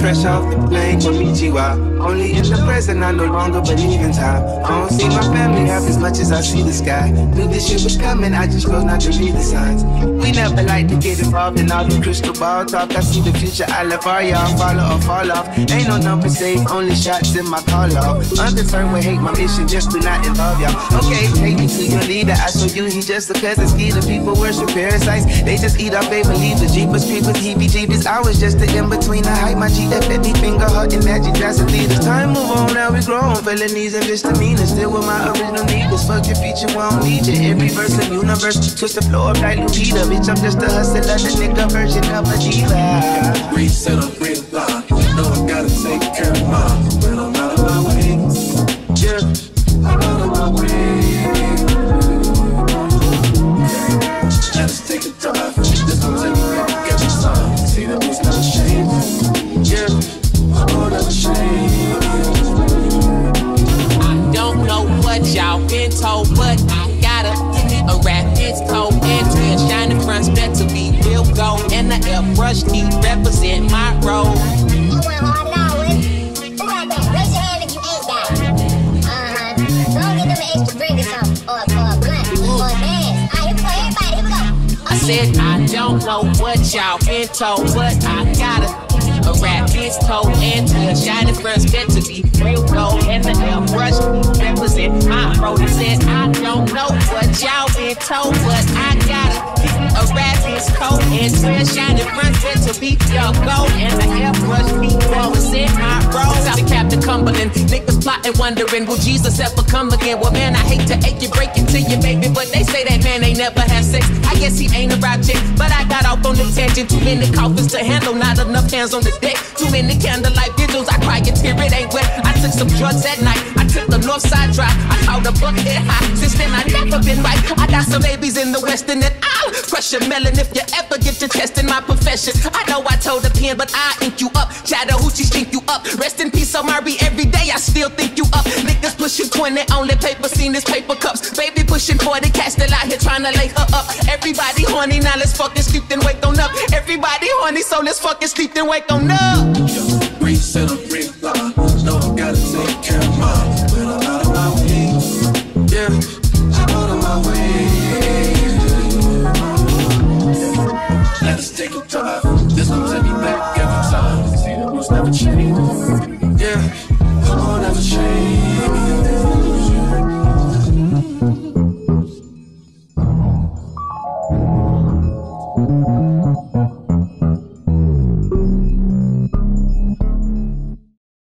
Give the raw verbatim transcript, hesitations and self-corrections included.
fresh off the plane, konnichiwa. Only in the present, I no longer believe in time. I don't see my family half as much as I see the sky. Knew this shit was coming, I just chose not to read the signs. We never like to get involved in all the crystal ball talk. I see the future, I love all y'all, follow or fall off. Ain't no number safe, only shots in my call off. Unconcerned with hate, my mission just do not involve y'all. Okay, take me to your leader, I show you he just a cousin ski. The people worship parasites, they just eat off they believe. The jeepers, creepers, heebie-jeebies, I was just the in-between. I hype my G F at me finger hunting magic drastic leaders. Time move on, now we grown, felonies and misdemeanors. Still with my original niggas, fuck your feature, we don't need you. Every verse a universe, twist the flow up like Lupita. Bitch, I'm just a hustler, the nigga version of a diva. Reset up, realize, know I gotta take care of mine. But I'm out of my way, yeah, I'm out of my way. Let's take a drive, this gon' take me back, get your sign. See that we's never changed, yeah, I'm never changed. I don't know what y'all been told, but I gotta a rap it's cold and real shining front step to be real gold. And the airbrush he represent my role. You went hard now, with who got that? Raise your hand if you ain't got it. Uh-huh. Don't get them an extra drink or something, or, or a blunt, or a dance. Alright, here we go, everybody, here we go. I said I don't know what y'all been told, but I gotta a rap it's cold and real shining front step to be real gold. And the airbrush he represent my role. He said I don't know what y'all been told, but I gotta a rap is cold and real shining front step to be your gold. And the airbrush he represent my role. South to Captain Cumberland, niggas plotting, wondering will Jesus ever come again? Well, man, I hate to ache you, break it to you, baby, but they say that man ain't never had sex. I guess he ain't about chick, but I got off on the tangent. Too many coffins to handle, not enough hands on the deck. Too many candlelight vigils, I cry a tear, it ain't wet. I took some drugs at night, I took the north side drive. I caught a bucket high, since then I never been right. I got some babies in the west and then I'll crush your melon if you ever get your chest in my profession. I know I told the pen, but I ink you up. Chattahoochee stink you up. Rest in peace, Omari, every day I still think you up. Niggas pushing twenty, only paper seen as paper cups. Baby pushing forty, cats still out here trying to lay her up. Everybody horny, now let's fucking sleep then wake on up. Everybody horny, so let's fucking sleep then wake on up. Reset up, realize, know I gotta take care of mine. But I'm out of my way, yeah, I'm out of my way. Let's take a drive, this gon' take me back every time. See that was never changed, yeah, I'm never changed.